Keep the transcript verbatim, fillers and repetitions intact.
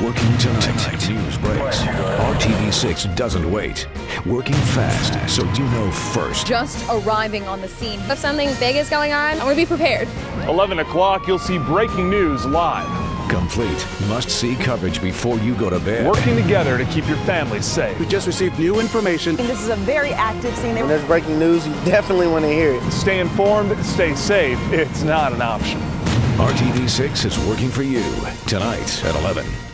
Working tonight. News breaks. R T V six doesn't wait. Working fast so you know first. Just arriving on the scene. If something big is going on, I'm going to be prepared. eleven o'clock, you'll see breaking news live. Complete, must-see coverage before you go to bed. Working together to keep your family safe. We just received new information. This is a very active scene. When there's breaking news, you definitely want to hear it. Stay informed, stay safe. It's not an option. R T V six is working for you tonight at eleven.